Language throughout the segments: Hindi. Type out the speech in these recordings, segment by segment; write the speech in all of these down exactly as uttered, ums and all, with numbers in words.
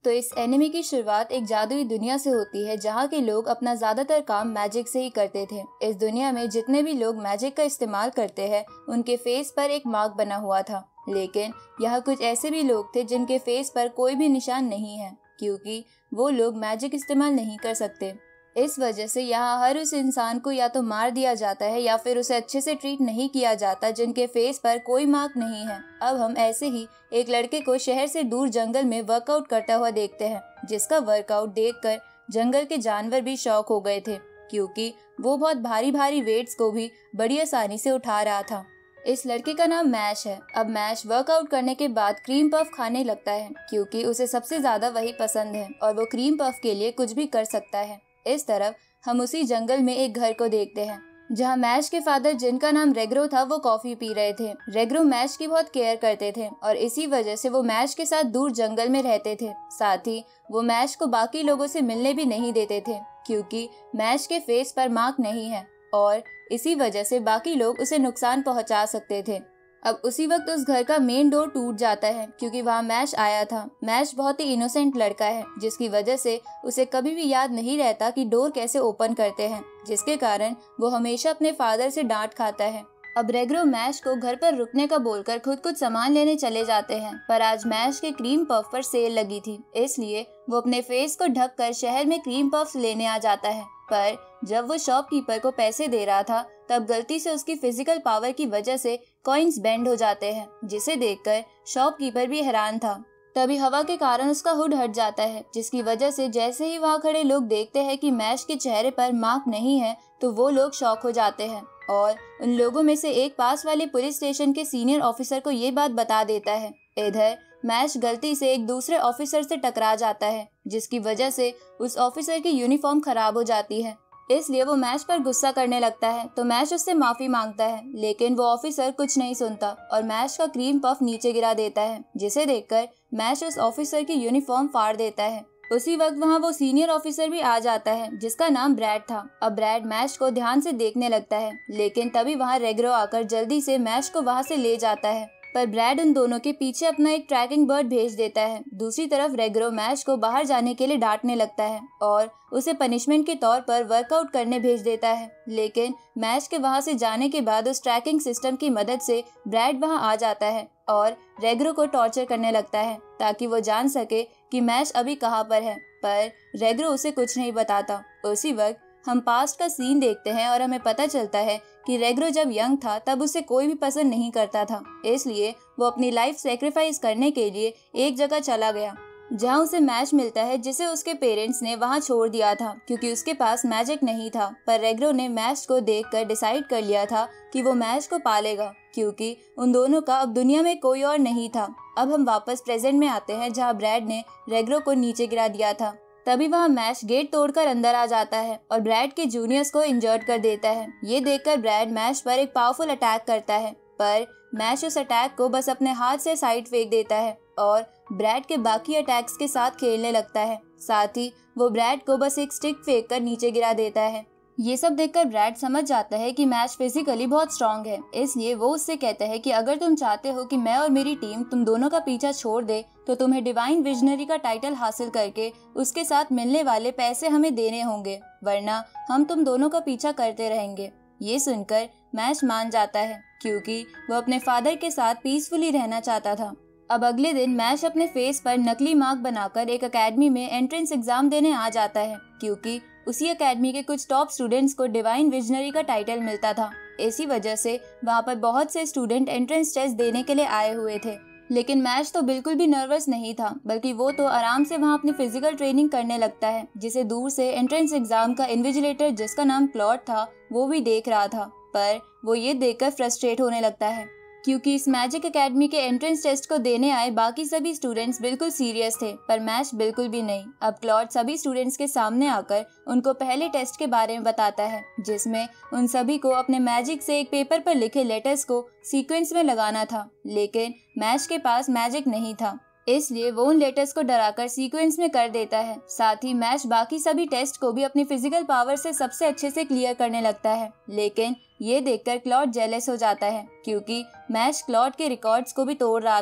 तो इस एनिमे की शुरुआत एक जादुई दुनिया से होती है जहाँ के लोग अपना ज्यादातर काम मैजिक से ही करते थे। इस दुनिया में जितने भी लोग मैजिक का इस्तेमाल करते हैं उनके फेस पर एक मार्क बना हुआ था, लेकिन यहाँ कुछ ऐसे भी लोग थे जिनके फेस पर कोई भी निशान नहीं है क्योंकि वो लोग मैजिक इस्तेमाल नहीं कर सकते। इस वजह से यहाँ हर उस इंसान को या तो मार दिया जाता है या फिर उसे अच्छे से ट्रीट नहीं किया जाता जिनके फेस पर कोई मार्क नहीं है। अब हम ऐसे ही एक लड़के को शहर से दूर जंगल में वर्कआउट करता हुआ देखते हैं, जिसका वर्कआउट देखकर जंगल के जानवर भी शॉक हो गए थे क्योंकि वो बहुत भारी भारी वेट्स को भी बड़ी आसानी से उठा रहा था। इस लड़के का नाम मैश है। अब मैश वर्कआउट करने के बाद क्रीम पफ खाने लगता है क्योंकि उसे सबसे ज्यादा वही पसंद है और वो क्रीम पफ के लिए कुछ भी कर सकता है। इस तरफ हम उसी जंगल में एक घर को देखते हैं जहाँ मैश के फादर, जिनका नाम रेग्रो था, वो कॉफी पी रहे थे। रेग्रो मैश की बहुत केयर करते थे और इसी वजह से वो मैश के साथ दूर जंगल में रहते थे। साथ ही वो मैश को बाकी लोगों से मिलने भी नहीं देते थे क्योंकि मैश के फेस पर मार्क नहीं है और इसी वजह से बाकी लोग उसे नुकसान पहुंचा सकते थे। अब उसी वक्त उस घर का मेन डोर टूट जाता है क्योंकि वहाँ मैश आया था। मैश बहुत ही इनोसेंट लड़का है जिसकी वजह से उसे कभी भी याद नहीं रहता कि डोर कैसे ओपन करते हैं, जिसके कारण वो हमेशा अपने फादर से डांट खाता है। अब रेग्रो मैश को घर पर रुकने का बोलकर खुद कुछ सामान लेने चले जाते हैं, पर आज मैश के क्रीम पफ पर सेल लगी थी, इसलिए वो अपने फेस को ढक कर शहर में क्रीम पफ्स लेने आ जाता है। पर जब वो शॉपकीपर को पैसे दे रहा था तब गलती से उसकी फिजिकल पावर की वजह से कॉइन्स बेंड हो जाते हैं, जिसे देखकर शॉपकीपर भी हैरान था। तभी हवा के कारण उसका हुड हट जाता है, जिसकी वजह से जैसे ही वहाँ खड़े लोग देखते हैं कि मैश के चेहरे पर मार्क नहीं है तो वो लोग शॉक हो जाते हैं और उन लोगों में से एक पास वाले पुलिस स्टेशन के सीनियर ऑफिसर को ये बात बता देता है। इधर मैश गलती से एक दूसरे ऑफिसर से टकरा जाता है, जिसकी वजह से उस ऑफिसर की यूनिफॉर्म खराब हो जाती है, इसलिए वो मैश पर गुस्सा करने लगता है। तो मैश उससे माफी मांगता है, लेकिन वो ऑफिसर कुछ नहीं सुनता और मैश का क्रीम पफ नीचे गिरा देता है, जिसे देखकर मैश उस ऑफिसर की यूनिफॉर्म फाड़ देता है। उसी वक्त वहाँ वो सीनियर ऑफिसर भी आ जाता है जिसका नाम ब्रैड था। अब ब्रैड मैश को ध्यान से देखने लगता है, लेकिन तभी वहाँ रेग्रो आकर जल्दी से मैश को वहाँ से ले जाता है, पर ब्रैड उन दोनों के पीछे अपना एक ट्रैकिंग बर्ड भेज देता है। दूसरी तरफ रेग्रो मैश को बाहर जाने के लिए डांटने लगता है और उसे पनिशमेंट के तौर पर वर्कआउट करने भेज देता है, लेकिन मैश के वहां से जाने के बाद उस ट्रैकिंग सिस्टम की मदद से ब्रैड वहां आ जाता है और रेग्रो को टॉर्चर करने लगता है ताकि वो जान सके कि मैश अभी कहाँ पर है, पर रेग्रो उसे कुछ नहीं बताता। उसी वक्त हम पास्ट का सीन देखते हैं और हमें पता चलता है कि रेग्रो जब यंग था तब उसे कोई भी पसंद नहीं करता था, इसलिए वो अपनी लाइफ सेक्रीफाइस करने के लिए एक जगह चला गया जहाँ उसे मैश मिलता है, जिसे उसके पेरेंट्स ने वहाँ छोड़ दिया था क्योंकि उसके पास मैजिक नहीं था। पर रेग्रो ने मैश को देखकर डिसाइड कर लिया था कि वो मैश को पालेगा क्योंकि उन दोनों का अब दुनिया में कोई और नहीं था। अब हम वापस प्रेजेंट में आते हैं जहाँ ब्रैड ने रेग्रो को नीचे गिरा दिया था। तभी वहाँ मैश गेट तोड़कर अंदर आ जाता है और ब्रैड के जूनियर्स को इंजर्ड कर देता है। ये देखकर ब्रैड मैश पर एक पावरफुल अटैक करता है, पर मैश उस अटैक को बस अपने हाथ से साइड फेंक देता है और ब्रैड के बाकी अटैक्स के साथ खेलने लगता है। साथ ही वो ब्रैड को बस एक स्टिक फेंक कर नीचे गिरा देता है। ये सब देखकर ब्रैड समझ जाता है कि मैश फिजिकली बहुत स्ट्रांग है, इसलिए वो उससे कहता है कि अगर तुम चाहते हो कि मैं और मेरी टीम तुम दोनों का पीछा छोड़ दे तो तुम्हें डिवाइन विजनरी का टाइटल हासिल करके उसके साथ मिलने वाले पैसे हमें देने होंगे, वरना हम तुम दोनों का पीछा करते रहेंगे। ये सुनकर मैश मान जाता है क्योंकि वो अपने फादर के साथ पीसफुली रहना चाहता था। अब अगले दिन मैश अपने फेस पर नकली मार्क बनाकर एक एकेडमी में एंट्रेंस एग्जाम देने आ जाता है क्योंकि उसी एकेडमी के कुछ टॉप स्टूडेंट्स को डिवाइन विजनरी का टाइटल मिलता था। इसी वजह से वहाँ पर बहुत से स्टूडेंट एंट्रेंस टेस्ट देने के लिए आए हुए थे, लेकिन मैश तो बिल्कुल भी नर्वस नहीं था, बल्कि वो तो आराम से वहाँ अपनी फिजिकल ट्रेनिंग करने लगता है, जिसे दूर से एंट्रेंस एग्जाम का इन्विजिलेटर, जिसका नाम क्लॉड था, वो भी देख रहा था। पर वो ये देखकर फ्रस्ट्रेट होने लगता है क्योंकि इस मैजिक एकेडमी के एंट्रेंस टेस्ट को देने आए बाकी सभी स्टूडेंट्स बिल्कुल सीरियस थे, पर मैश बिल्कुल भी नहीं। अब क्लॉड सभी स्टूडेंट्स के सामने आकर उनको पहले टेस्ट के बारे में बताता है, जिसमें उन सभी को अपने मैजिक से एक पेपर पर लिखे लेटर्स को सीक्वेंस में लगाना था, लेकिन मैश के पास मैजिक नहीं था, इसलिए वो उन लेटर्स को डराकर सीक्वेंस में कर देता है। साथ ही मैश बाकी सभी टेस्ट को भी अपनी फिजिकल पावर से सबसे अच्छे से क्लियर करने लगता है, लेकिन ये देखकर क्लॉड जेलस हो जाता है क्योंकि मैश क्लॉड के रिकॉर्ड्स को भी तोड़ रहा था।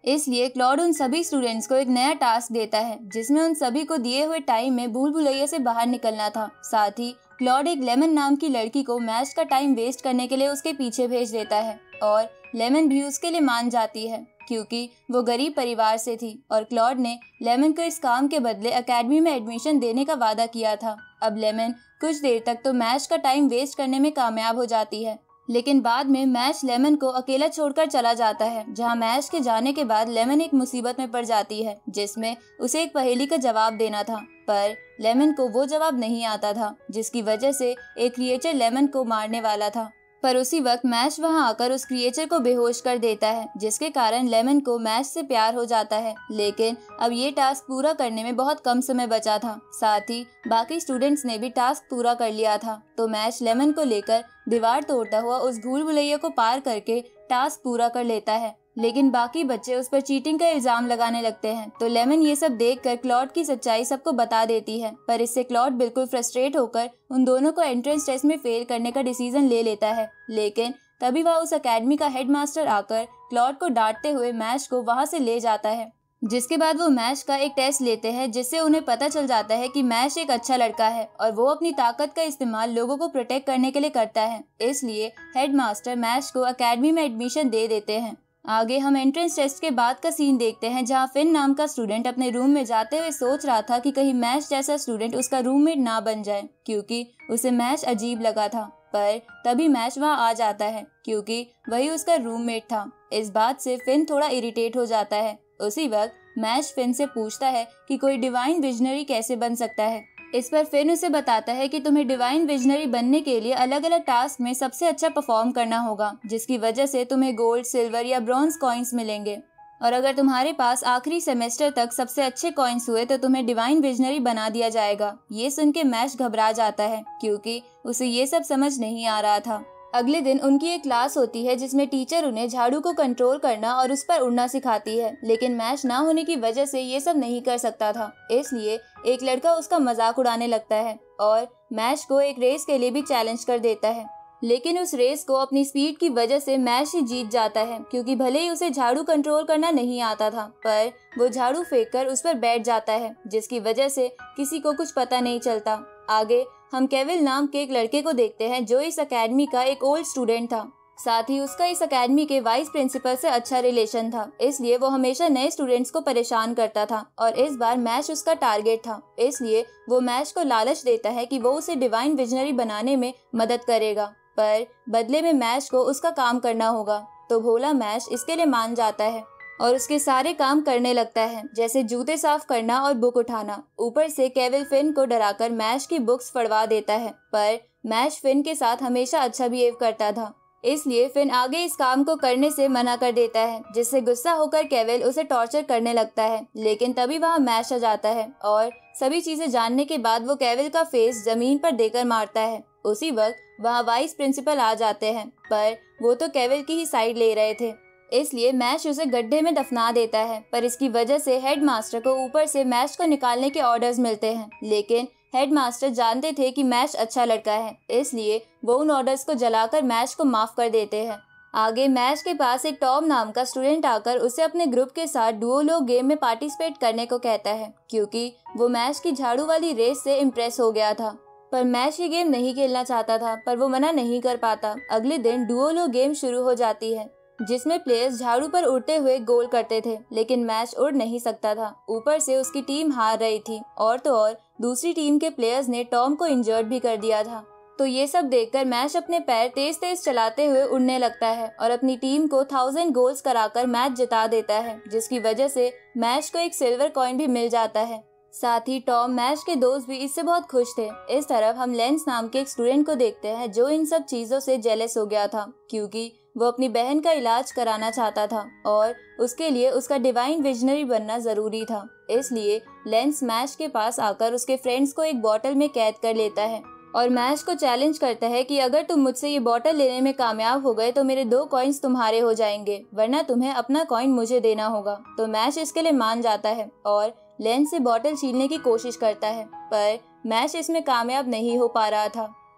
इसलिए क्लॉड उन सभी स्टूडेंट्स को एक नया टास्क देता है जिसमें उन सभी को दिए हुए टाइम में भूल भुलैया से बाहर निकलना था। साथ ही क्लॉड एक लेमन नाम की लड़की को मैच का टाइम वेस्ट करने के लिए उसके पीछे भेज देता है और लेमन भी उसके लिए मान जाती है क्योंकि वो गरीब परिवार से थी और क्लॉड ने लेमन को इस काम के बदले एकेडमी में एडमिशन देने का वादा किया था। अब लेमन कुछ देर तक तो मैच का टाइम वेस्ट करने में कामयाब हो जाती है, लेकिन बाद में मैच लेमन को अकेला छोड़कर चला जाता है, जहां मैच के जाने के बाद लेमन एक मुसीबत में पड़ जाती है जिसमें उसे एक पहेली का जवाब देना था, पर लेमन को वो जवाब नहीं आता था जिसकी वजह से एक क्रिएचर लेमन को मारने वाला था। पर उसी वक्त मैच वहां आकर उस क्रिएचर को बेहोश कर देता है जिसके कारण लेमन को मैच से प्यार हो जाता है। लेकिन अब ये टास्क पूरा करने में बहुत कम समय बचा था, साथ ही बाकी स्टूडेंट्स ने भी टास्क पूरा कर लिया था, तो मैच लेमन को लेकर दीवार तोड़ता हुआ उस भूल भुलैया को पार करके टास्क पूरा कर लेता है। लेकिन बाकी बच्चे उस पर चीटिंग का इल्जाम लगाने लगते हैं, तो लेमन ये सब देखकर क्लॉड की सच्चाई सबको बता देती है। पर इससे क्लॉड बिल्कुल फ्रस्ट्रेट होकर उन दोनों को एंट्रेंस टेस्ट में फेल करने का डिसीजन ले लेता है। लेकिन तभी वह उस एकेडमी का हेडमास्टर आकर क्लॉड को डांटते हुए मैच को वहां से ले जाता है, जिसके बाद वो मैच का एक टेस्ट लेते हैं जिससे उन्हें पता चल जाता है कि मैच एक अच्छा लड़का है और वो अपनी ताकत का इस्तेमाल लोगों को प्रोटेक्ट करने के लिए करता है। इसलिए हेडमास्टर मैच को एकेडमी में एडमिशन दे देते हैं। आगे हम एंट्रेंस टेस्ट के बाद का सीन देखते हैं जहां फिन नाम का स्टूडेंट अपने रूम में जाते हुए सोच रहा था कि कहीं मैच जैसा स्टूडेंट उसका रूममेट ना बन जाए क्योंकि उसे मैच अजीब लगा था। पर तभी मैच वहां आ जाता है क्योंकि वही उसका रूममेट था। इस बात से फिन थोड़ा इरिटेट हो जाता है। उसी वक्त मैच फिन से पूछता है कि कोई डिवाइन विजनरी कैसे बन सकता है। इस पर फिन उसे बताता है कि तुम्हें डिवाइन विजनरी बनने के लिए अलग अलग टास्क में सबसे अच्छा परफॉर्म करना होगा, जिसकी वजह से तुम्हें गोल्ड, सिल्वर या ब्रॉन्ज कॉइन्स मिलेंगे। और अगर तुम्हारे पास आखिरी सेमेस्टर तक सबसे अच्छे कॉइन्स हुए तो तुम्हें डिवाइन विजनरी बना दिया जाएगा। ये सुन के मैच घबरा जाता है क्योंकि उसे ये सब समझ नहीं आ रहा था। अगले दिन उनकी एक क्लास होती है जिसमें टीचर उन्हें झाड़ू को कंट्रोल करना और उस पर उड़ना सिखाती है, लेकिन मैच ना होने की वजह से ये सब नहीं कर सकता था। इसलिए एक लड़का उसका मजाक उड़ाने लगता है और मैच को एक रेस के लिए भी चैलेंज कर देता है, लेकिन उस रेस को अपनी स्पीड की वजह से मैच ही जीत जाता है क्योंकि भले ही उसे झाड़ू कंट्रोल करना नहीं आता था, पर वो झाड़ू फेंक कर उस पर बैठ जाता है जिसकी वजह से किसी को कुछ पता नहीं चलता। आगे हम केविल नाम के एक लड़के को देखते हैं जो इस एकेडमी का एक ओल्ड स्टूडेंट था। साथ ही उसका इस एकेडमी के वाइस प्रिंसिपल से अच्छा रिलेशन था, इसलिए वो हमेशा नए स्टूडेंट्स को परेशान करता था और इस बार मैच उसका टारगेट था। इसलिए वो मैच को लालच देता है कि वो उसे डिवाइन विजनरी बनाने में मदद करेगा, पर बदले में मैच को उसका काम करना होगा। तो भोला मैच इसके लिए मान जाता है और उसके सारे काम करने लगता है, जैसे जूते साफ करना और बुक उठाना। ऊपर से केविल फिन को डराकर मैच की बुक्स फड़वा देता है, पर मैच फिन के साथ हमेशा अच्छा बिहेव करता था, इसलिए फिन आगे इस काम को करने से मना कर देता है, जिससे गुस्सा होकर केविल उसे टॉर्चर करने लगता है। लेकिन तभी वहाँ मैच आ जाता है और सभी चीजें जानने के बाद वो केविल का फेस जमीन पर देकर मारता है। उसी वक्त वहाँ वाइस प्रिंसिपल आ जाते हैं, पर वो तो केविल की ही साइड ले रहे थे, इसलिए मैच उसे गड्ढे में दफना देता है। पर इसकी वजह से हेडमास्टर को ऊपर से मैच को निकालने के ऑर्डर्स मिलते हैं, लेकिन हेडमास्टर जानते थे कि मैच अच्छा लड़का है, इसलिए वो उन ऑर्डर्स को जलाकर मैच को माफ कर देते हैं। आगे मैच के पास एक टॉम नाम का स्टूडेंट आकर उसे अपने ग्रुप के साथ डुओलो गेम में पार्टिसिपेट करने को कहता है क्योंकि वो मैच की झाड़ू वाली रेस से इम्प्रेस हो गया था। पर मैच ये गेम नहीं खेलना चाहता था, पर वो मना नहीं कर पाता। अगले दिन डुओलो गेम शुरू हो जाती है जिसमें प्लेयर्स झाड़ू पर उड़ते हुए गोल करते थे, लेकिन मैच उड़ नहीं सकता था। ऊपर से उसकी टीम हार रही थी और तो और दूसरी टीम के प्लेयर्स ने टॉम को इंजर्ड भी कर दिया था। तो ये सब देखकर मैच अपने पैर तेज तेज चलाते हुए उड़ने लगता है और अपनी टीम को थाउजेंड गोल्स कराकर मैच जिता देता है, जिसकी वजह से मैच को एक सिल्वर कॉइन भी मिल जाता है। साथ ही टॉम, मैच के दोस्त भी इससे बहुत खुश थे। इस तरफ हम लेंस नाम के एक स्टूडेंट को देखते हैं जो इन सब चीजों से जेलस हो गया था क्योंकि वो अपनी बहन का इलाज कराना चाहता था और उसके लिए उसका डिवाइन विजनरी बनना जरूरी था। इसलिए लेंस मैच के पास आकर उसके फ्रेंड्स को एक बोतल में कैद कर लेता है और मैच को चैलेंज करता है कि अगर तुम मुझसे ये बोतल लेने में कामयाब हो गए तो मेरे दो कॉइन्स तुम्हारे हो जाएंगे, वरना तुम्हें अपना कॉइन मुझे देना होगा। तो मैच इसके लिए मान जाता है और लेंस से बोतल छीनने की कोशिश करता है, पर मैच इसमें कामयाब नहीं हो पा रहा था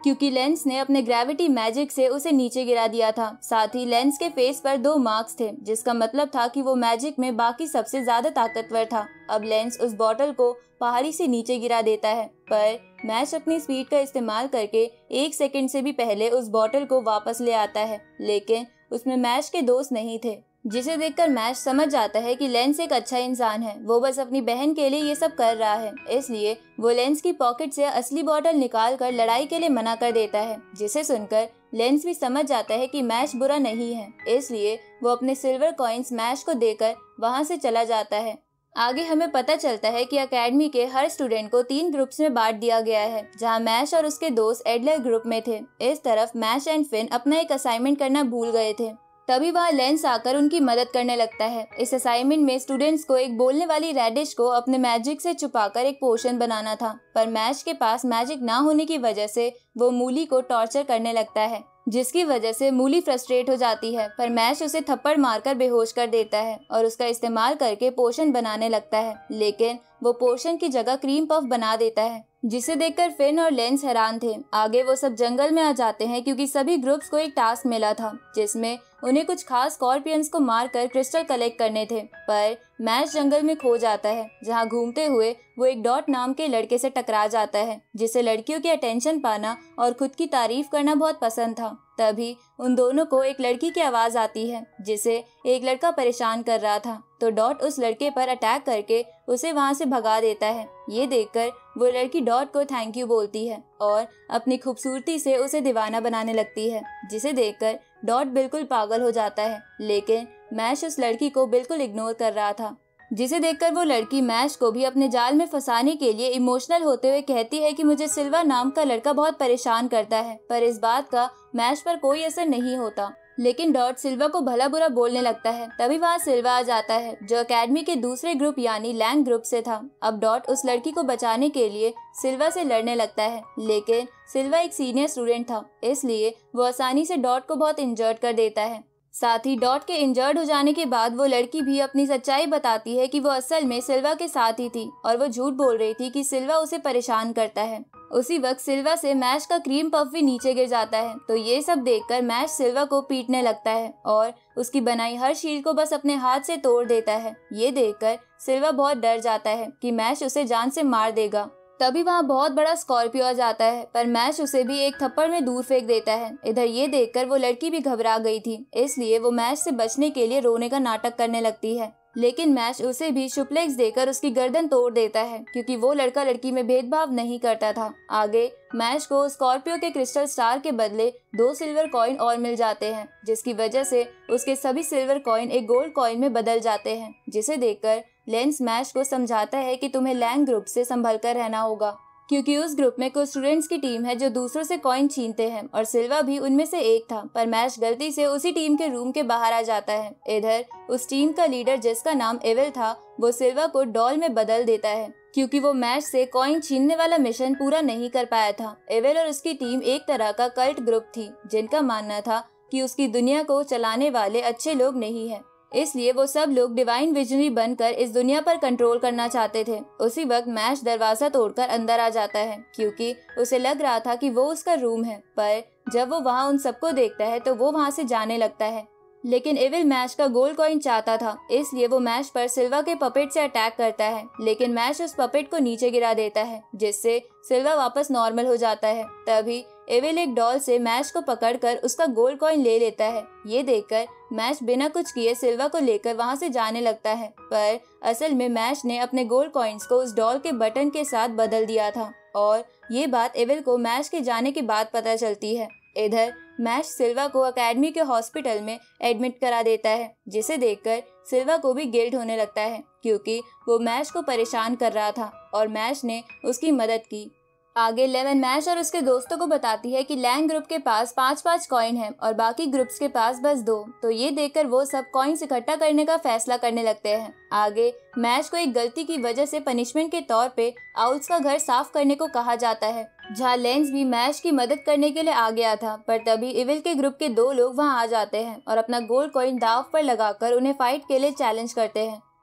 क्योंकि लेंस ने अपने ग्रेविटी मैजिक से उसे नीचे गिरा दिया था। साथ ही लेंस के फेस पर दो मार्क्स थे, जिसका मतलब था कि वो मैजिक में बाकी सबसे ज्यादा ताकतवर था। अब लेंस उस बॉटल को पहाड़ी से नीचे गिरा देता है, पर मैश अपनी स्पीड का इस्तेमाल करके एक सेकंड से भी पहले उस बॉटल को वापस ले आता है, लेकिन उसमें मैश के दोस्त नहीं थे, जिसे देखकर मैश समझ जाता है कि लेंस एक अच्छा इंसान है। वो बस अपनी बहन के लिए ये सब कर रहा है, इसलिए वो लेंस की पॉकेट से असली बॉटल निकाल कर लड़ाई के लिए मना कर देता है, जिसे सुनकर लेंस भी समझ जाता है कि मैश बुरा नहीं है। इसलिए वो अपने सिल्वर कॉइन्स मैश को देकर वहाँ से चला जाता है। आगे हमें पता चलता है कि एकेडमी के हर स्टूडेंट को तीन ग्रुप्स में बांट दिया गया है, जहां मैश और उसके दोस्त एडलर ग्रुप में थे। इस तरफ मैश एंड फिन अपना एक असाइनमेंट करना भूल गए थे। तभी वहाँ लेंस आकर उनकी मदद करने लगता है। इस असाइनमेंट में स्टूडेंट्स को एक बोलने वाली रेडिश को अपने मैजिक से छुपाकर एक पोशन बनाना था, पर मैश के पास मैजिक ना होने की वजह से वो मूली को टॉर्चर करने लगता है, जिसकी वजह से मूली फ्रस्ट्रेट हो जाती है। पर मैश उसे थप्पड़ मारकर बेहोश कर देता है और उसका इस्तेमाल करके पोशन बनाने लगता है, लेकिन वो पोशन की जगह क्रीम पफ बना देता है, जिसे देखकर फिन और लेंस हैरान थे। आगे वो सब जंगल में आ जाते हैं क्योंकि सभी ग्रुप्स को एक टास्क मिला था, जिसमें उन्हें कुछ खास स्कॉर्पियंस को मारकर क्रिस्टल कलेक्ट करने थे। पर मैश जंगल में खो जाता है, जहां घूमते हुए वो एक डॉट नाम के लड़के से टकरा जाता है, जिसे लड़कियों की अटेंशन पाना और खुद की तारीफ करना बहुत पसंद था। तभी उन दोनों को एक लड़की की आवाज आती है, जिसे एक लड़का परेशान कर रहा था, तो डॉट उस लड़के पर अटैक करके उसे वहां से भगा देता है। ये देखकर वो लड़की डॉट को थैंक यू बोलती है और अपनी खूबसूरती से उसे दीवाना बनाने लगती है, जिसे देखकर डॉट बिल्कुल पागल हो जाता है। लेकिन मैश उस लड़की को बिल्कुल इग्नोर कर रहा था, जिसे देखकर वो लड़की मैश को भी अपने जाल में फंसाने के लिए इमोशनल होते हुए कहती है कि मुझे सिल्वा नाम का लड़का बहुत परेशान करता है। पर इस बात का मैश पर कोई असर नहीं होता, लेकिन डॉट सिल्वा को भला बुरा बोलने लगता है। तभी वहाँ सिल्वा आ जाता है, जो एकेडमी के दूसरे ग्रुप यानी लैंग ग्रुप से था। अब डॉट उस लड़की को बचाने के लिए सिल्वा से लड़ने लगता है, लेकिन सिल्वा एक सीनियर स्टूडेंट था, इसलिए वो आसानी से डॉट को बहुत इंजर्ड कर देता है। साथ ही डॉट के इंजर्ड हो जाने के बाद वो लड़की भी अपनी सच्चाई बताती है कि वो असल में सिल्वा के साथ ही थी और वो झूठ बोल रही थी कि सिल्वा उसे परेशान करता है। उसी वक्त सिल्वा से मैश का क्रीम पफ भी नीचे गिर जाता है, तो ये सब देखकर मैश सिल्वा को पीटने लगता है और उसकी बनाई हर शील्ड को बस अपने हाथ से तोड़ देता है। ये देखकर सिल्वा बहुत डर जाता है कि मैश उसे जान से मार देगा। तभी वहाँ बहुत बड़ा स्कॉर्पियो आ जाता है, पर मैश उसे भी एक थप्पड़ में दूर फेंक देता है। इधर ये देखकर वो लड़की भी घबरा गई थी, इसलिए वो मैश से बचने के लिए रोने का नाटक करने लगती है, लेकिन मैश उसे भी शुप्लेक्स देकर उसकी गर्दन तोड़ देता है, क्योंकि वो लड़का लड़की में भेदभाव नहीं करता था। आगे मैश को स्कॉर्पियो के क्रिस्टल स्टार के बदले दो सिल्वर कॉइन और मिल जाते हैं, जिसकी वजह से उसके सभी सिल्वर कॉइन एक गोल्ड कॉइन में बदल जाते हैं, जिसे देखकर लेंस मैश को समझाता है कि तुम्हें लैंग ग्रुप से संभल कर रहना होगा, क्योंकि उस ग्रुप में कुछ स्टूडेंट्स की टीम है जो दूसरों से कॉइन छीनते हैं और सिल्वा भी उनमें से एक था। पर मैश गलती से उसी टीम के रूम के बाहर आ जाता है। इधर उस टीम का लीडर, जिसका नाम एविल था, वो सिल्वा को डॉल में बदल देता है, क्योंकि वो मैश से कॉइन छीनने वाला मिशन पूरा नहीं कर पाया था। एविल और उसकी टीम एक तरह का कल्ट ग्रुप थी, जिनका मानना था कि उसकी दुनिया को चलाने वाले अच्छे लोग नहीं है, इसलिए वो सब लोग डिवाइन विजनरी बनकर इस दुनिया पर कंट्रोल करना चाहते थे। उसी वक्त मैश दरवाजा तोड़कर अंदर आ जाता है, क्योंकि उसे लग रहा था कि वो उसका रूम है। पर जब वो वहाँ उन सबको देखता है तो वो वहाँ से जाने लगता है, लेकिन एविल मैश का गोल्ड कॉइन चाहता था, इसलिए वो मैश पर सिल्वा के पपेट से अटैक करता है, लेकिन मैश उस पपेट को नीचे गिरा देता है, जिससे सिल्वा वापस नॉर्मल हो जाता है। तभी एविल एक डॉल से मैश को पकड़कर उसका गोल्ड कॉइन ले लेता है। ये देखकर मैश बिना कुछ किए सिल्वा को लेकर वहाँ से जाने लगता है, पर असल में मैश ने अपने गोल्ड कॉइन्स को उस डॉल के बटन के साथ बदल दिया था और ये बात एविल को मैश के जाने के बाद पता चलती है। इधर मैश सिल्वा को एकेडमी के हॉस्पिटल में एडमिट करा देता है, जिसे देखकर सिल्वा को भी गिल्ट होने लगता है, क्योंकि वो मैश को परेशान कर रहा था और मैश ने उसकी मदद की। आगे लेमन मैश और उसके दोस्तों को बताती है कि लैंग ग्रुप के पास पांच पांच कॉइन हैं और बाकी ग्रुप्स के पास बस दो, तो ये देखकर वो सब कॉइन्स इकट्ठा करने का फैसला करने लगते हैं। आगे मैश को एक गलती की वजह से पनिशमेंट के तौर पे आउल्स का घर साफ करने को कहा जाता है, जहाँ लेंस भी मैश की मदद करने के लिए आ गया था। पर तभी इविल के ग्रुप के दो लोग वहाँ आ जाते हैं और अपना गोल्ड कॉइन दाव पर लगाकर उन्हें फाइट के लिए चैलेंज करते हैं।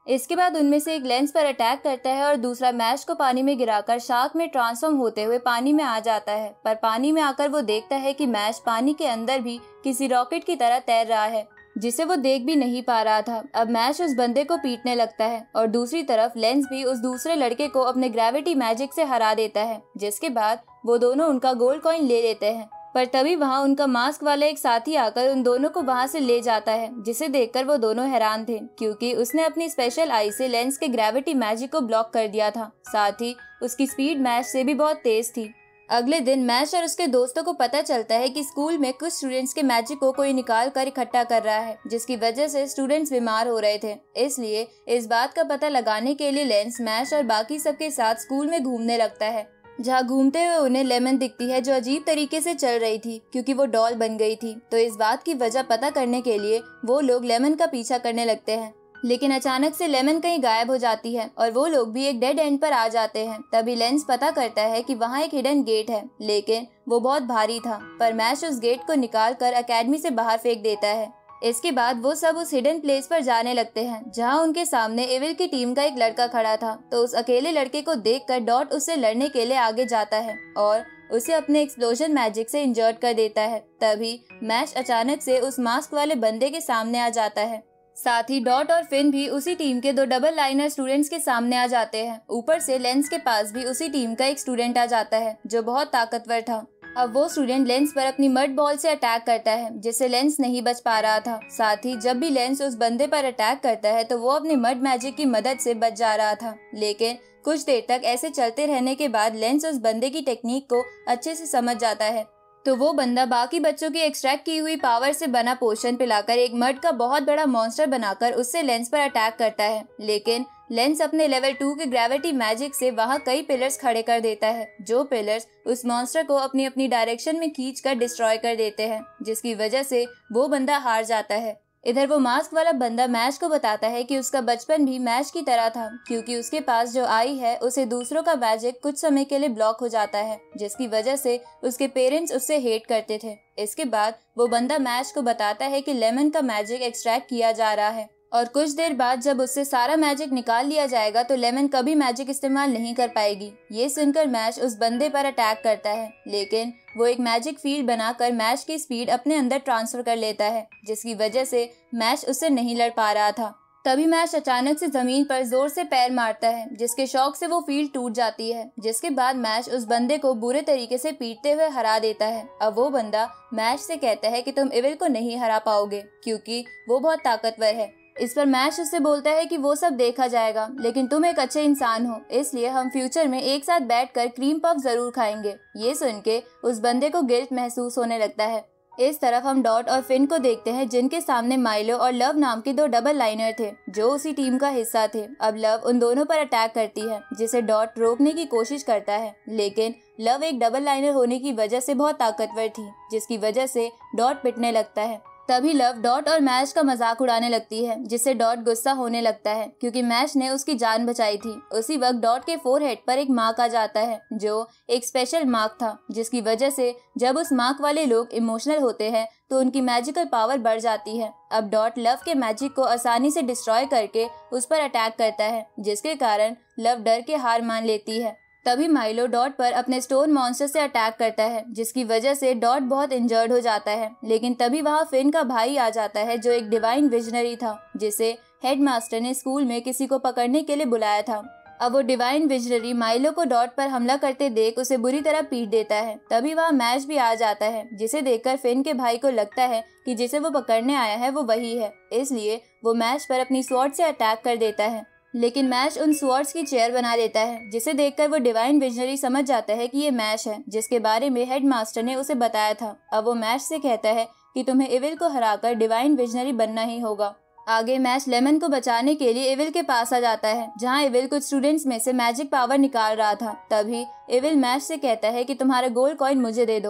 इसके बाद उनमें से एक लेंस पर अटैक करता है और दूसरा मैश को पानी में गिराकर शार्क में ट्रांसफॉर्म होते हुए पानी में आ जाता है। पर पानी में आकर वो देखता है कि मैश पानी के अंदर भी किसी रॉकेट की तरह तैर रहा है, जिसे वो देख भी नहीं पा रहा था। अब मैश उस बंदे को पीटने लगता है और दूसरी तरफ लेंस भी उस दूसरे लड़के को अपने ग्रेविटी मैजिक से हरा देता है, जिसके बाद वो दोनों उनका गोल्ड कॉइन ले लेते हैं। पर तभी वहाँ उनका मास्क वाला एक साथी आकर उन दोनों को वहाँ से ले जाता है, जिसे देखकर वो दोनों हैरान थे, क्योंकि उसने अपनी स्पेशल आई से लेंस के ग्रेविटी मैजिक को ब्लॉक कर दिया था। साथ ही उसकी स्पीड मैश से भी बहुत तेज थी। अगले दिन मैश और उसके दोस्तों को पता चलता है कि स्कूल में कुछ स्टूडेंट्स के मैजिक को कोई निकाल कर इकट्ठा कर रहा है, जिसकी वजह से स्टूडेंट्स बीमार हो रहे थे। इसलिए इस बात का पता लगाने के लिए लेंस मैश और बाकी सबके साथ स्कूल में घूमने लगता है, जहाँ घूमते हुए उन्हें लेमन दिखती है, जो अजीब तरीके से चल रही थी क्योंकि वो डॉल बन गई थी। तो इस बात की वजह पता करने के लिए वो लोग लेमन का पीछा करने लगते हैं, लेकिन अचानक से लेमन कहीं गायब हो जाती है और वो लोग भी एक डेड एंड पर आ जाते हैं। तभी लेंस पता करता है कि वहाँ एक हिडन गेट है, लेकिन वो बहुत भारी था। पर मैश उस गेट को निकाल कर अकेडमी से बाहर फेंक देता है। इसके बाद वो सब उस हिडन प्लेस पर जाने लगते हैं, जहाँ उनके सामने एविल की टीम का एक लड़का खड़ा था। तो उस अकेले लड़के को देखकर डॉट उससे लड़ने के लिए आगे जाता है और उसे अपने एक्सप्लोजन मैजिक से इंजर्ड कर देता है। तभी मैश अचानक से उस मास्क वाले बंदे के सामने आ जाता है। साथ ही डॉट और फिन भी उसी टीम के दो डबल लाइनर स्टूडेंट्स के सामने आ जाते हैं। ऊपर से लेंस के पास भी उसी टीम का एक स्टूडेंट आ जाता है, जो बहुत ताकतवर था। अब वो स्टूडेंट लेंस पर अपनी मड बॉल से अटैक करता है, जिससे लेंस नहीं बच पा रहा था। साथ ही जब भी लेंस उस बंदे पर अटैक करता है तो वो अपनी मड मैजिक की मदद से बच जा रहा था। लेकिन कुछ देर तक ऐसे चलते रहने के बाद लेंस उस बंदे की टेक्निक को अच्छे से समझ जाता है। तो वो बंदा बाकी बच्चों की एक्सट्रैक्ट की हुई पावर से बना पोशन पिलाकर एक मड का बहुत बड़ा मॉन्स्टर बनाकर उससे लेंस पर अटैक करता है। लेकिन लेंस अपने लेवल टू के ग्रेविटी मैजिक से वहाँ कई पिलर्स खड़े कर देता है, जो पिलर्स उस मॉन्स्टर को अपनी अपनी डायरेक्शन में खींचकर डिस्ट्रॉय कर देते हैं, जिसकी वजह से वो बंदा हार जाता है। इधर वो मास्क वाला बंदा मैश को बताता है कि उसका बचपन भी मैश की तरह था, क्योंकि उसके पास जो आई है उसे दूसरों का मैजिक कुछ समय के लिए ब्लॉक हो जाता है, जिसकी वजह से उसके पेरेंट्स उससे हेट करते थे। इसके बाद वो बंदा मैश को बताता है कि लेमन का मैजिक एक्सट्रैक्ट किया जा रहा है और कुछ देर बाद जब उससे सारा मैजिक निकाल लिया जाएगा तो लेमन कभी मैजिक इस्तेमाल नहीं कर पाएगी। ये सुनकर मैश उस बंदे पर अटैक करता है, लेकिन वो एक मैजिक फील्ड बनाकर मैश की स्पीड अपने अंदर ट्रांसफर कर लेता है, जिसकी वजह से मैश उससे नहीं लड़ पा रहा था। तभी मैश अचानक से जमीन पर जोर से पैर मारता है, जिसके शॉक से वो फील्ड टूट जाती है। जिसके बाद मैश उस बंदे को बुरे तरीके से पीटते हुए हरा देता है। अब वो बंदा मैश से कहता है कि तुम एविल को नहीं हरा पाओगे, क्योंकि वो बहुत ताकतवर है। इस पर मैश उससे बोलता है कि वो सब देखा जाएगा, लेकिन तुम एक अच्छे इंसान हो, इसलिए हम फ्यूचर में एक साथ बैठकर क्रीम पफ जरूर खाएंगे। ये सुन के उस बंदे को गिल्ट महसूस होने लगता है। इस तरफ हम डॉट और फिन को देखते हैं, जिनके सामने माइलो और लव नाम के दो डबल लाइनर थे, जो उसी टीम का हिस्सा थे। अब लव उन दोनों पर अटैक करती है, जिसे डॉट रोकने की कोशिश करता है, लेकिन लव एक डबल लाइनर होने की वजह से बहुत ताकतवर थी, जिसकी वजह से डॉट पिटने लगता है। तभी लव डॉट और मैश का मजाक उड़ाने लगती है, जिससे डॉट गुस्सा होने लगता है, क्योंकि मैश ने उसकी जान बचाई थी। उसी वक्त डॉट के फोरहेड पर एक मार्क आ जाता है, जो एक स्पेशल मार्क था, जिसकी वजह से जब उस मार्क वाले लोग इमोशनल होते हैं तो उनकी मैजिकल पावर बढ़ जाती है। अब डॉट लव के मैजिक को आसानी से डिस्ट्रॉय करके उस पर अटैक करता है, जिसके कारण लव डर के हार मान लेती है। तभी माइलो डॉट पर अपने स्टोन मॉन्स्टर से अटैक करता है, जिसकी वजह से डॉट बहुत इंजर्ड हो जाता है। लेकिन तभी वहाँ फिन का भाई आ जाता है, जो एक डिवाइन विजनरी था, जिसे हेडमास्टर ने स्कूल में किसी को पकड़ने के लिए बुलाया था। अब वो डिवाइन विजनरी माइलो को डॉट पर हमला करते देख उसे बुरी तरह पीट देता है। तभी वहाँ मैश भी आ जाता है, जिसे देखकर फिन के भाई को लगता है कि जिसे वो पकड़ने आया है वो वही है, इसलिए वो मैश पर अपनी स्वॉर्ड से अटैक कर देता है। लेकिन मैश उन स्वॉर्ड्स की चेयर बना देता है, जिसे देखकर वो डिवाइन विजनरी समझ जाता है कि ये मैश है, जिसके बारे में हेडमास्टर ने उसे बताया था। अब वो मैश से कहता है कि तुम्हें एविल को हराकर डिवाइन विजनरी बनना ही होगा। आगे मैश लेमन को बचाने के लिए एविल के पास आ जाता है, जहाँ एविल कुछ स्टूडेंट्स में से मैजिक पावर निकाल रहा था। तभी एविल मैश से कहता है कि तुम्हारा गोल्ड कॉइन मुझे दे दो।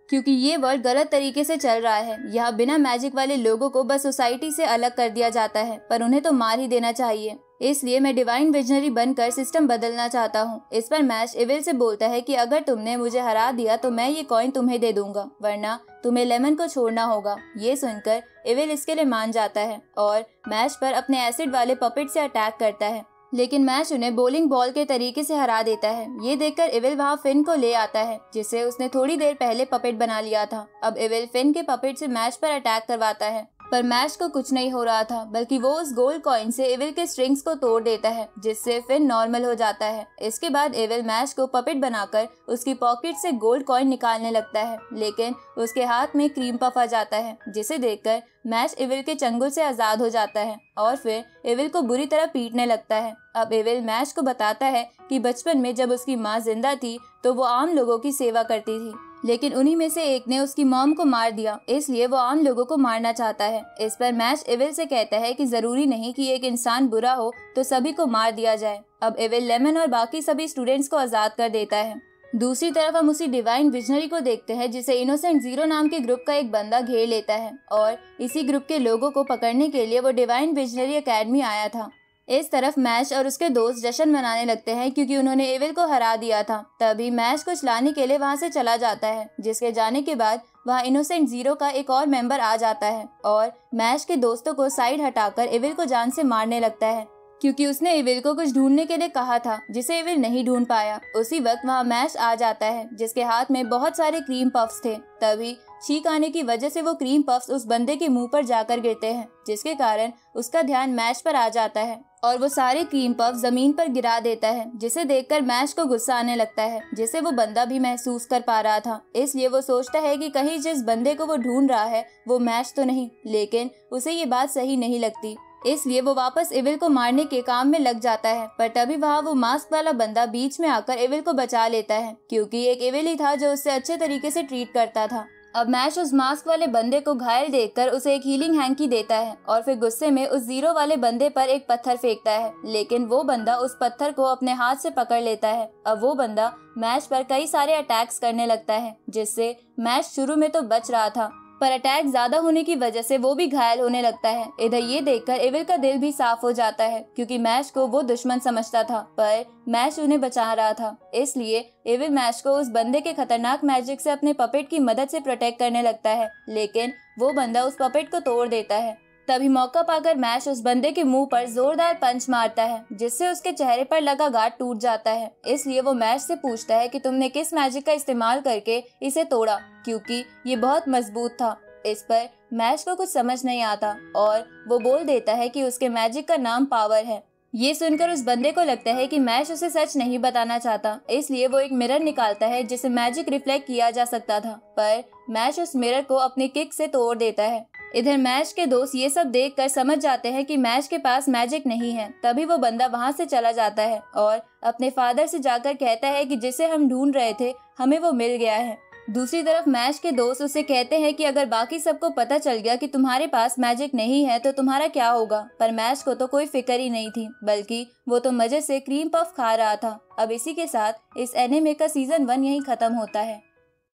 क्योंकि ये वर्ल्ड गलत तरीके से चल रहा है। यहाँ बिना मैजिक वाले लोगों को बस सोसाइटी से अलग कर दिया जाता है, पर उन्हें तो मार ही देना चाहिए। इसलिए मैं डिवाइन विजनरी बनकर सिस्टम बदलना चाहता हूँ। इस पर मैश एविल से बोलता है कि अगर तुमने मुझे हरा दिया तो मैं ये कॉइन तुम्हें दे दूंगा, वरना तुम्हें लेमन को छोड़ना होगा। ये सुनकर एविल इसके लिए मान जाता है और मैश पर अपने एसिड वाले पपेट से अटैक करता है, लेकिन मैश उन्हें बोलिंग बॉल के तरीके से हरा देता है। ये देखकर एविल वहाँ फिन को ले आता है, जिसे उसने थोड़ी देर पहले पपेट बना लिया था। अब एविल फिन के पपेट से मैश पर अटैक करवाता है, पर मैश को कुछ नहीं हो रहा था, बल्कि वो उस गोल्ड कॉइन से एविल के स्ट्रिंग्स को तोड़ देता है, जिससे फिन नॉर्मल हो जाता है। इसके बाद एविल मैश को पपेट बनाकर उसकी पॉकेट से गोल्ड कॉइन निकालने लगता है, लेकिन उसके हाथ में क्रीम पफ आ जाता है, जिसे देखकर मैश एविल के चंगुल से आजाद हो जाता है और फिर एविल को बुरी तरह पीटने लगता है। अब एविल मैश को बताता है कि बचपन में जब उसकी माँ जिंदा थी तो वो आम लोगों की सेवा करती थी, लेकिन उन्हीं में से एक ने उसकी मॉम को मार दिया, इसलिए वो आम लोगों को मारना चाहता है। इस पर मैश एविल से कहता है कि जरूरी नहीं कि एक इंसान बुरा हो तो सभी को मार दिया जाए। अब एविल लेमन और बाकी सभी स्टूडेंट्स को आजाद कर देता है। दूसरी तरफ हम उसी डिवाइन विजनरी को देखते हैं, जिसे इनोसेंट जीरो नाम के ग्रुप का एक बंदा घेर लेता है और इसी ग्रुप के लोगों को पकड़ने के लिए वो डिवाइन विजनरी एकेडमी आया था। इस तरफ मैश और उसके दोस्त जश्न मनाने लगते हैं क्योंकि उन्होंने एविल को हरा दिया था। तभी मैश कुछ लाने के लिए वहां से चला जाता है, जिसके जाने के बाद वहां इनोसेंट जीरो का एक और मेंबर आ जाता है और मैश के दोस्तों को साइड हटाकर एविल को जान से मारने लगता है, क्योंकि उसने एविल को कुछ ढूंढने के लिए कहा था जिसे एविल नहीं ढूंढ पाया। उसी वक्त वहाँ मैश आ जाता है, जिसके हाथ में बहुत सारे क्रीम पफ्स थे। तभी छींक आने की वजह से वो क्रीम पफ्स उस बंदे के मुंह पर जाकर गिरते हैं, जिसके कारण उसका ध्यान मैश पर आ जाता है और वो सारे क्रीम पफ्स जमीन पर गिरा देता है, जिसे देखकर मैश को गुस्सा आने लगता है, जिसे वो बंदा भी महसूस कर पा रहा था। इसलिए वो सोचता है कि कहीं जिस बंदे को वो ढूंढ रहा है वो मैश तो नहीं, लेकिन उसे ये बात सही नहीं लगती। इसलिए वो वापस एविल को मारने के काम में लग जाता है, पर तभी वहाँ वो मास्क वाला बंदा बीच में आकर एविल को बचा लेता है, क्योंकि एक एविल ही था जो उससे अच्छे तरीके से ट्रीट करता था। अब मैश उस मास्क वाले बंदे को घायल देखकर उसे एक हीलिंग हैंकी देता है और फिर गुस्से में उस जीरो वाले बंदे पर एक पत्थर फेंकता है, लेकिन वो बंदा उस पत्थर को अपने हाथ से पकड़ लेता है। अब वो बंदा मैश पर कई सारे अटैक्स करने लगता है, जिससे मैश शुरू में तो बच रहा था, पर अटैक ज्यादा होने की वजह से वो भी घायल होने लगता है। इधर ये देखकर एविल का दिल भी साफ हो जाता है, क्योंकि मैश को वो दुश्मन समझता था, पर मैश उन्हें बचा रहा था। इसलिए एविल मैश को उस बंदे के खतरनाक मैजिक से अपने पपेट की मदद से प्रोटेक्ट करने लगता है, लेकिन वो बंदा उस पपेट को तोड़ देता है। तभी मौका पाकर मैश उस बंदे के मुंह पर जोरदार पंच मारता है, जिससे उसके चेहरे पर लगा गार्ड टूट जाता है। इसलिए वो मैश से पूछता है कि तुमने किस मैजिक का इस्तेमाल करके इसे तोड़ा, क्योंकि ये बहुत मजबूत था। इस पर मैश को कुछ समझ नहीं आता और वो बोल देता है कि उसके मैजिक का नाम पावर है। ये सुनकर उस बंदे को लगता है कि मैश उसे सच नहीं बताना चाहता, इसलिए वो एक मिरर निकालता है जिसे मैजिक रिफ्लेक्ट किया जा सकता था, पर मैश उस मिरर को अपनी किक से तोड़ देता है। इधर मैश के दोस्त ये सब देखकर समझ जाते हैं कि मैश के पास मैजिक नहीं है। तभी वो बंदा वहाँ से चला जाता है और अपने फादर से जाकर कहता है कि जिसे हम ढूंढ रहे थे हमें वो मिल गया है। दूसरी तरफ मैश के दोस्त उसे कहते हैं कि अगर बाकी सबको पता चल गया कि तुम्हारे पास मैजिक नहीं है तो तुम्हारा क्या होगा, पर मैश को तो कोई फिक्र ही नहीं थी, बल्कि वो तो मजे से क्रीम पफ खा रहा था। अब इसी के साथ इस एनिमे का सीजन वन यहीं खत्म होता है।